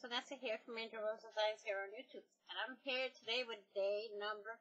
Vanessa here from AngelRose Designs here on YouTube. And I'm here today with day number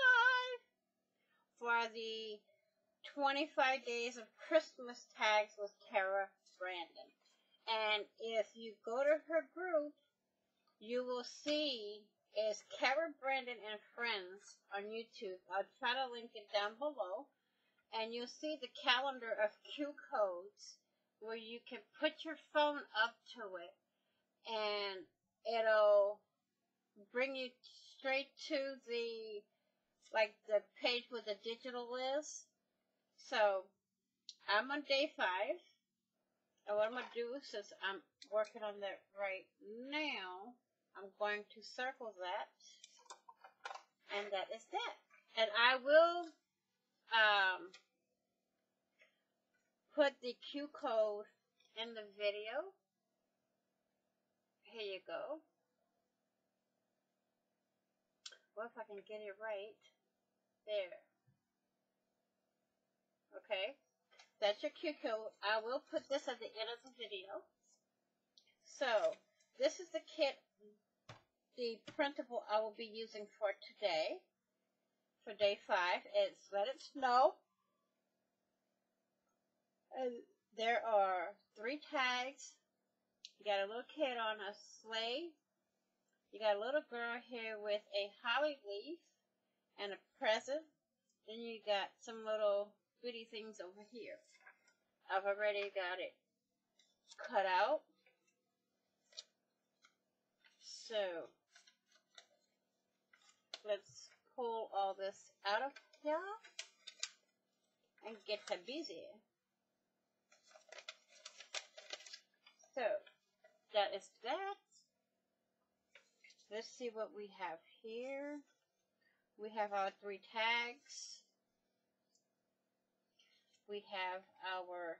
5 for the 25 days of Christmas tags with Cara Brandon. And if you go to her group, you will see it's Cara Brandon and Friends on YouTube. I'll try to link it down below. And you'll see the calendar of Q codes where you can put your phone up to it. And it'll bring you straight to the page where the digital is. So I'm on day 5. And what I'm going to do, since I'm working on that right now, I'm going to circle that. And that is that. And I will put the Q code in the video. Here you go. Well, if I can get it right. There. Okay. That's your Q code. I will put this at the end of the video. So, this is the kit, the printable I will be using for today. For day 5. It's Let It Snow. And there are 3 tags. You got a little kid on a sleigh. You got a little girl here with a holly leaf and a present. Then you got some little goody things over here. I've already got it cut out. So, let's pull all this out of here and get her busy. So, that is that. Let's see what we have here. We have our 3 tags. We have our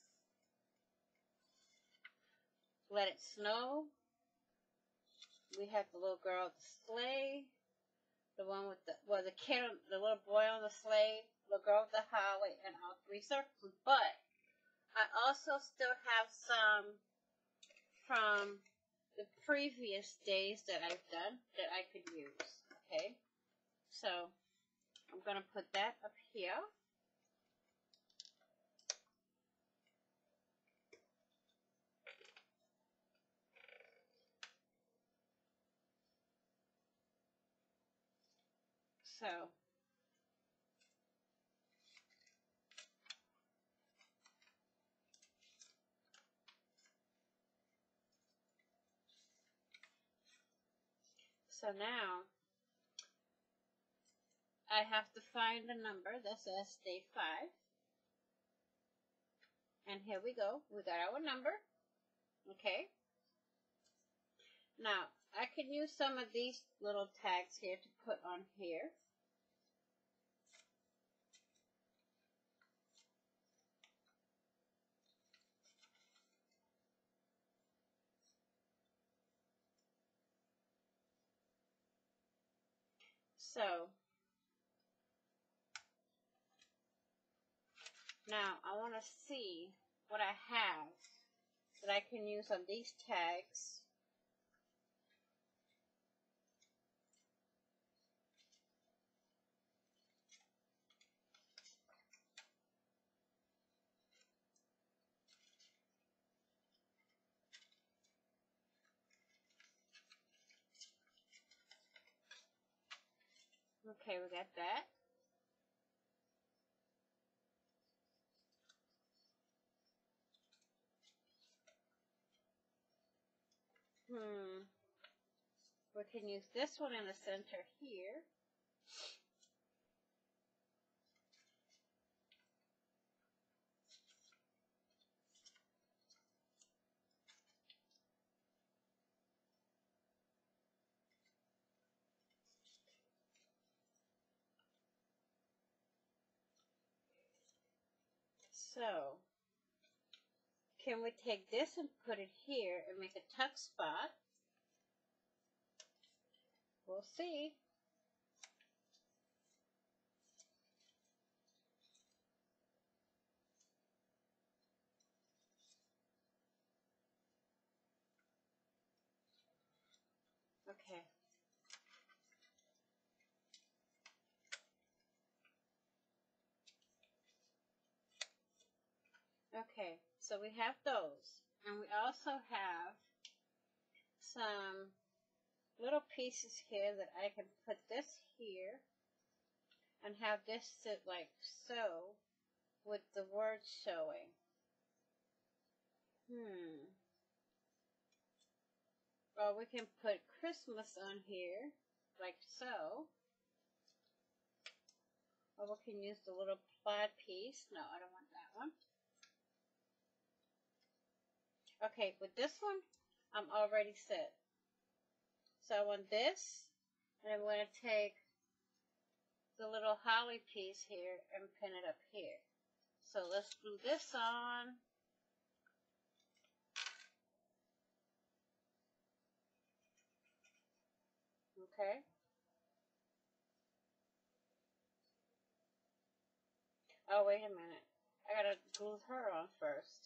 Let It Snow. We have the little girl at the sleigh. The one with the kid, the little boy on the sleigh. The girl with the holly, and all 3 circles. But I also still have some from the previous days that I've done that I could use. Okay, so I'm going to put that up here. So now I have to find a number that says day 5. And here we go. We got our number. Okay. Now, I can use some of these little tags here to put on here. So, now I want to see what I have that I can use on these tags. Okay, we got that. We can use this one in the center here. So, can we take this and put it here and make a tuck spot? We'll see. Okay. Okay, so we have those. And we also have some little pieces here that I can put this here and have this sit like so with the words showing. Or we can put Christmas on here like so. Or we can use the little plaid piece. No, I don't want that one. Okay, with this one, I'm already set. So I want this, and I'm going to take the little holly piece here and pin it up here. So let's glue this on. Okay. Oh, wait a minute. I gotta glue her on first.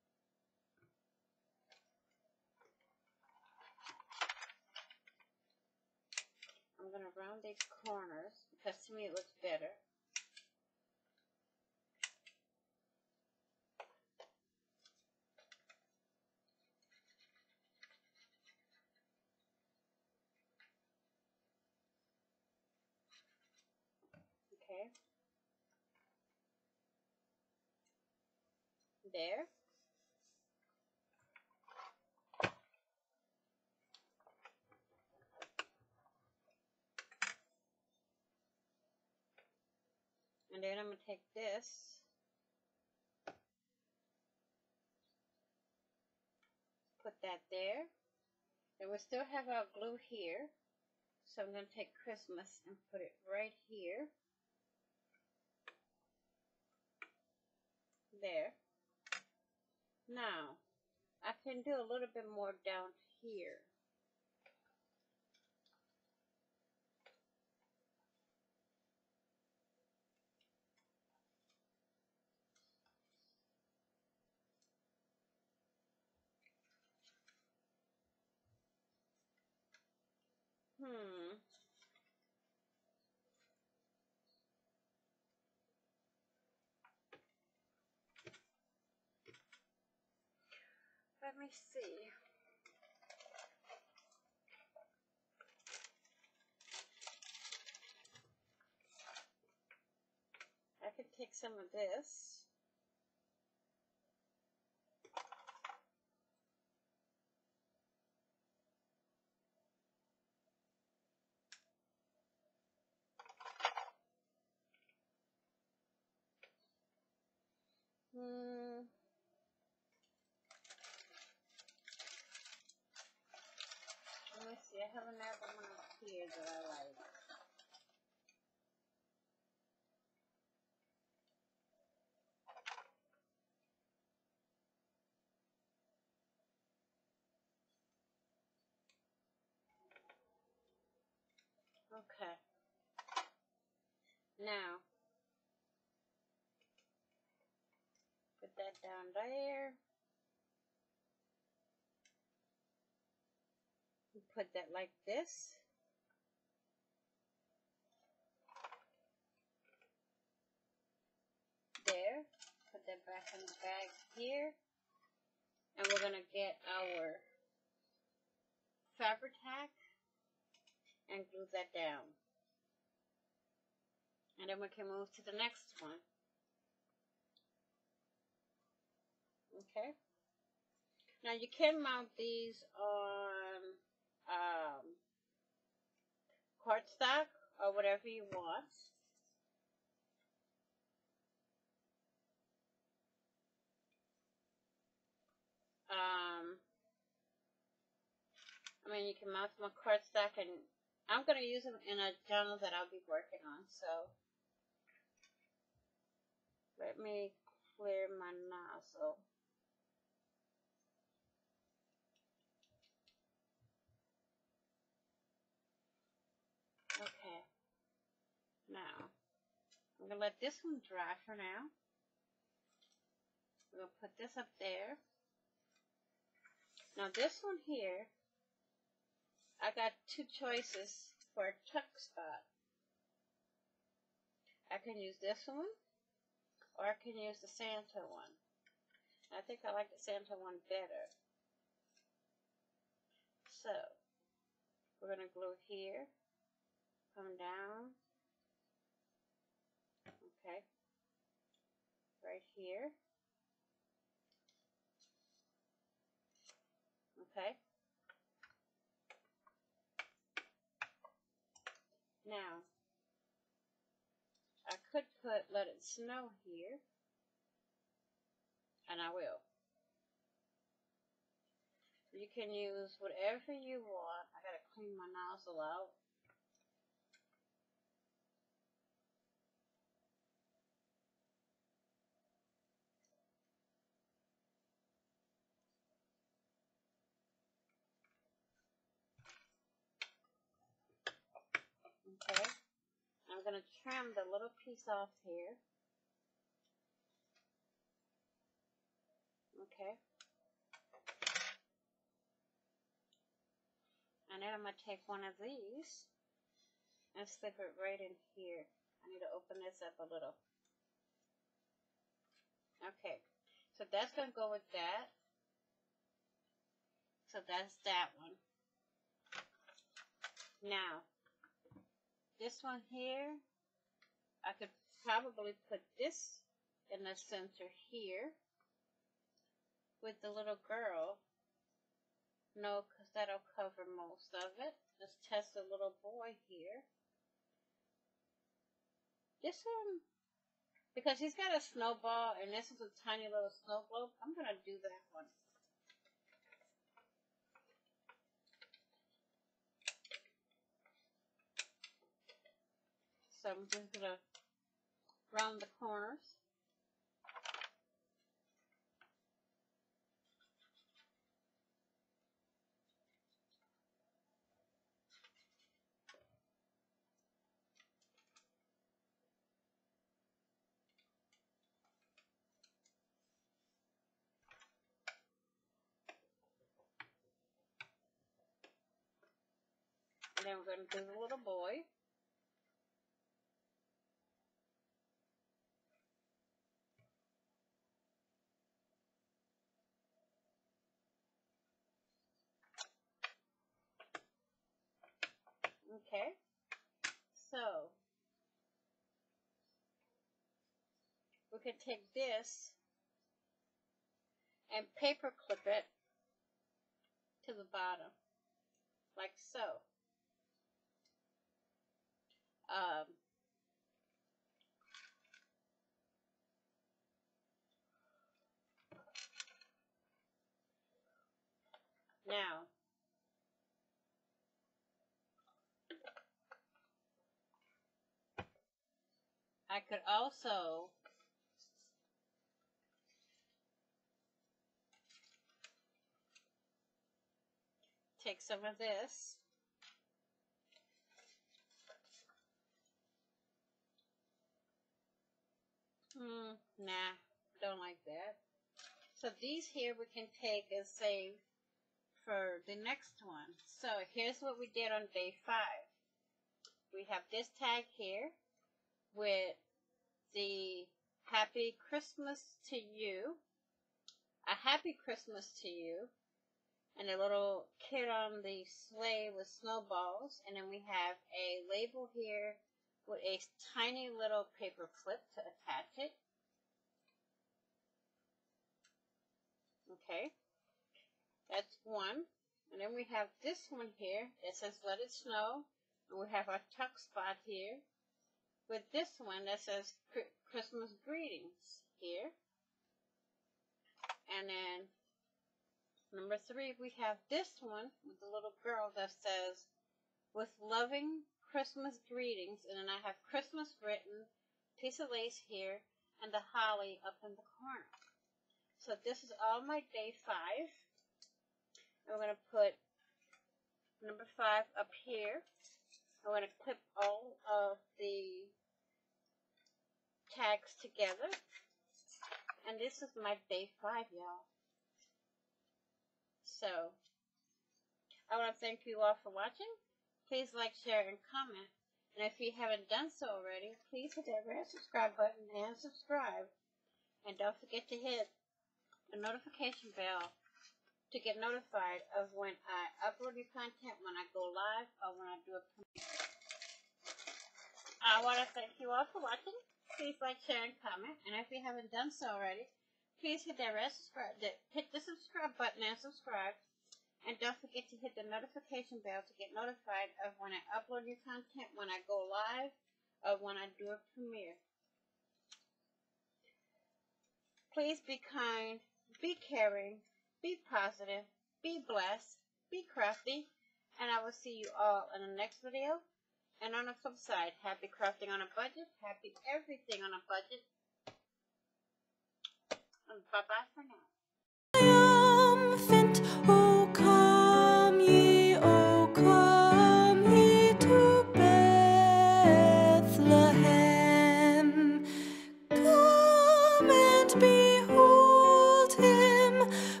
I'm gonna round these corners because to me it looks better. Okay. There. And then I'm gonna take this, put that there. And we still have our glue here. So I'm going to take Christmas and put it right here. There. Now, I can do a little bit more down here. Let me see. I could take some of this. Let me see. I have another one up here that I like. Okay. Now, put that down there. Put that like this. There. Put that back in the bag here. And we're going to get our fabric tack and glue that down. And then we can move to the next one. Okay. Now you can mount these on cardstock or whatever you want. I mean, you can mount them on cardstock, and I'm going to use them in a journal that I'll be working on. So let me clear my nozzle. Okay. Now, I'm going to let this one dry for now. We're going to put this up there. Now this one here, I got two choices for a tuck spot. I can use this one, or I can use the Santa one. I think I like the Santa one better. So, we're going to glue here, come down, okay, right here, okay. Now, I could put Let It Snow here, and I will. You can use whatever you want. I gotta clean my nozzle out. Okay. I'm gonna trim the little piece off here. Okay. And then I'm gonna take one of these and slip it right in here. I need to open this up a little. Okay. So that's gonna go with that. So that's that one. Now, this one here, I could probably put this in the center here with the little girl. No, because that'll cover most of it. Let's test the little boy here. This one, because he's got a snowball and this is a tiny little snow globe, I'm going to do that one. So I'm just going to round the corners. And then we're going to do the little boy. Okay. So, we can take this and paper clip it to the bottom, like so. Now, I could also take some of this nah, don't like that. So these here we can take and save for the next one. So here's what we did on day 5. We have this tag here with the Happy Christmas to You, a Happy Christmas to You, and a little kid on the sleigh with snowballs. And then we have a label here with a tiny little paper clip to attach it. Okay, that's one. And then we have this one here. It says Let It Snow. And we have our tuck spot here with this one that says Christmas Greetings here. And then number 3, we have this one with the little girl that says With Loving Christmas Greetings. And then I have Christmas written, piece of lace here, and the holly up in the corner. So this is all my day 5. And we're going to put number 5 up here. I'm going to clip all of the tags together. And this is my day 5, y'all. So, I want to thank you all for watching. Please like, share, and comment. And if you haven't done so already, please hit that red subscribe button and subscribe. And don't forget to hit the notification bell to get notified of when I upload new content, when I go live, or when I do a premiere. I want to thank you all for watching. Please like, share, and comment. And if you haven't done so already, please hit that red hit the subscribe button and subscribe. And don't forget to hit the notification bell to get notified of when I upload new content, when I go live, or when I do a premiere. Please be kind, be caring, be positive, be blessed, be crafty, and I will see you all in the next video. And on the flip side, happy crafting on a budget, happy everything on a budget. And bye-bye for now.